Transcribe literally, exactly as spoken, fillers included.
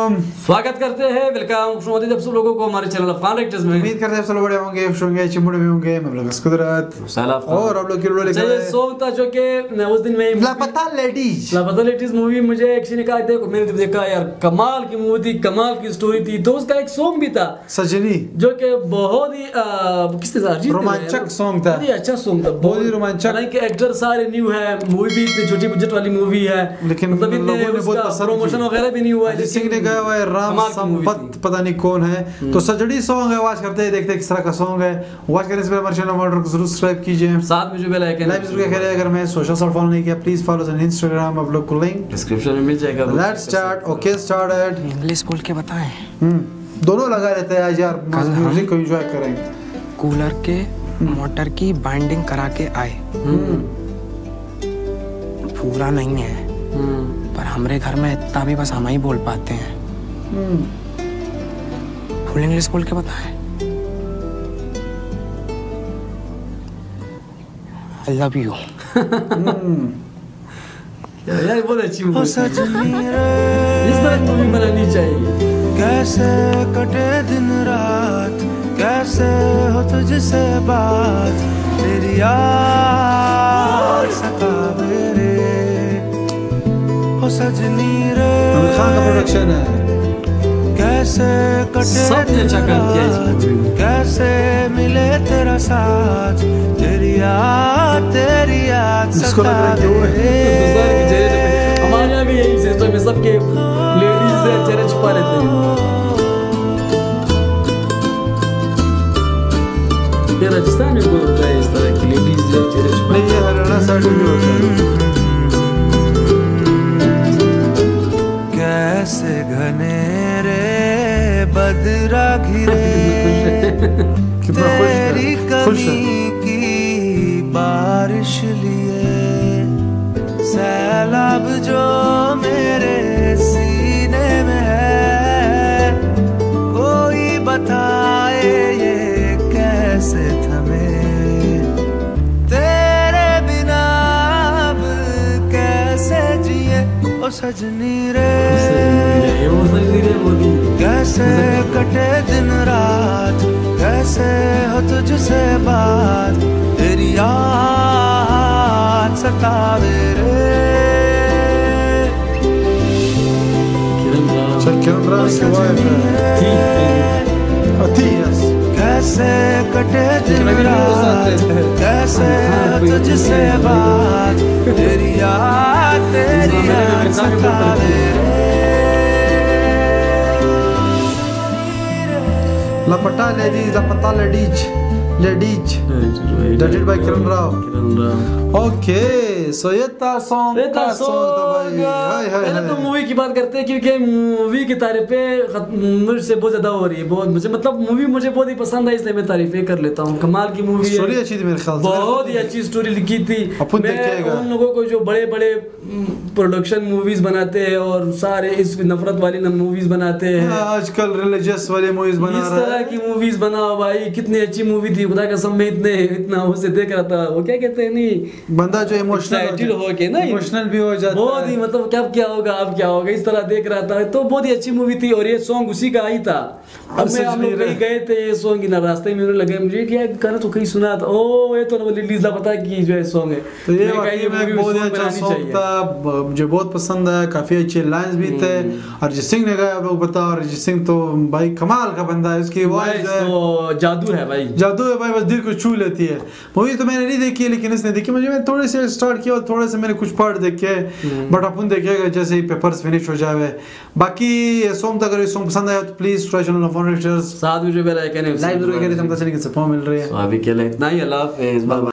वालेकुम, स्वागत करते हैं। वेलकम खुशनुदी आप सब लोगों को हमारे चैनल अफगान रिएक्टर्स में। उम्मीद करते हैं सब लोग बड़े होंगे, खुश होंगे, चिमड़े में होंगे। मैं ब्लॉग्स कुदरत और आप लोग की वीडियो लेकर आए। सॉन्ग था जो कि उस दिन में लापता लेडीज लापता लेडीज मूवी मुझे किसी ने कहा देखो, मैंने जब देखा यार कमाल की मूवी थी, कमाल की स्टोरी थी। तो उसका एक सॉन्ग भी था सजनी, जो कि बहुत ही किसने था, रोमांचक सॉन्ग था, बहुत ही अच्छा सॉन्ग था, बहुत ही रोमांचक। लाइक एक्टर सारे न्यू है, मूवी भी इतनी छोटी बजट वाली मूवी है, लेकिन मतलब लोगों ने बहुत पसंद प्रमोशन वगैरह भी नहीं हुआ। अरिजीत सिंह ने गाया हुआ है, राम संपत पता नहीं कौन है। तो सजनी सॉन्ग है, वॉच करते हैं, देखते हैं किस तरह का सॉन्ग है। वॉच करने से पहले हमारे चैनल को जरूर सब्सक्राइब कीजिए, साथ में जो बेल आइकन लाइव जरूर करें। अगर मैं सोशल साइट फॉलो नहीं किया प्लीज फॉलो ऑन इंस्टाग्राम, आप लोग को लिंक डिस्क्रिप्शन में मिल जाएगा। Let's start. Okay started. English बोल के बताएं। हम्म दोनों लगा रहते हैं आज यार, म्यूजिक को एंजॉय करेंगे। कूलर के मोटर की बाइंडिंग करा के आए, पूरा नहीं है पर हमारे घर में इतना भी बस हम ही बोल पाते हैं। फुल इंग्लिश बोल के बताएं। I love you. यार बहुत अच्छी मूवी, इस तरह मूवी बनानी चाहिए। कैसे कटे दिन रात, कैसे हो तुझसे बात, तेरी याद सतावे रे, हो सजनी रे। आमिर खान का प्रोडक्शन है। कैसे कटे सबने अच्छा काम किया इस मूवी में। कैसे मिले तेरा साथ, तेरी याद तेरी याद सतावे रे। हमारे यहाँ भी यही सिस्टम है, सबके लेडीज से चेहरे छुपा लेते हैं। ये राजस्थान में कोई होता है इस तरह की लेडीज से चेहरे छुपा? नहीं, ये हरियाणा साइड में होता है। कैसे घने रे बदरा घिरे, तेरी कमी की बारिश लिए, सैलाब जो मेरे सीने में है, कोई बताए ये कैसे थमे, तेरे बिना अब कैसे जिए, ओ सजनी रे। कैसे कटे दिन रात, कैसे हो तुझसे बात, तेरी याद सतावे रे। कैसे कटे दिन रात, कैसे हो तुझसे बात, तेरी याद तेरी याद सतावे रे। Laapataa Ladies, Laapataa Ladies, Ladies directed by Kiran Rao. Okay so ये था सॉन्ग का सॉन्ग था भाई। हाय हाय पहले तो मूवी की बात करते हैं क्योंकि मूवी की तारीफें मुझसे बहुत ज्यादा हो रही है। बहुत मुझे मतलब मूवी मुझे बहुत ही पसंद है, इसलिए मैं तारीफें कर लेता हूँ। कमाल की मूवी है, स्टोरी अच्छी थी मेरे ख्याल से, बहुत ही अच्छी स्टोरी लिखी थी। मैं उन लोगों को जो बड़े बड़े प्रोडक्शन मूवीज बनाते हैं और सारे इस नफरत वाली मूवीज बनाते हैं, आजकल रिलीजियस वाली मूवीज बना रहा है, इस तरह की मूवीज बनाओ भाई। कितनी अच्छी मूवी थी, खुदा कसम मैं इतने इतना उसे देख रहा था। वो क्या कहते हैं, नहीं बंदा जो इमोशनल हो के ना इमोशनल भी हो जाता है, बहुत ही मतलब क्या क्या होगा अब क्या होगा इस तरह देख रहा था। तो बहुत ही अच्छी मूवी थी और ये सॉन्ग उसी का ही था। अब मैं हम लोग कहीं गए थे, ये सॉन्ग ना रास्ते में लगे मुझे कि गाना तो कहीं सुना था, ओ ये तो रिलीज ना पता की जो है सॉन्ग है। तो ये वाकई बहुत ही अच्छा सॉन्ग था, मुझे बहुत पसंद है। काफी अच्छे लाइंस भी थे। अरिजीत सिंह ने गाया, आप लोग बताओ। अरिजीत सिंह तो भाई कमाल का बंदा है, उसकी वॉइस तो जादू है भाई, जादू है भाई, बस दिल को छू लेती है। मूवी तो मैंने नहीं देखी है लेकिन इसने देखी। मुझे मैं थोड़े से स्टार्ट किया और थोड़े से मैंने कुछ पार्ट देखे, बट अपन देखेगा जैसे ही पेपर्स फिनिश हो जावे। बाकी सॉन्ग अगर सॉन्ग पसंद आया तो please try channel of reactors, साथ में जो मेरा कहने लाइव जरूर करें, हम तो चैनल के सपोर्ट मिल रही है। अभी के लिए इतना ही। अल्लाह हाफिज़।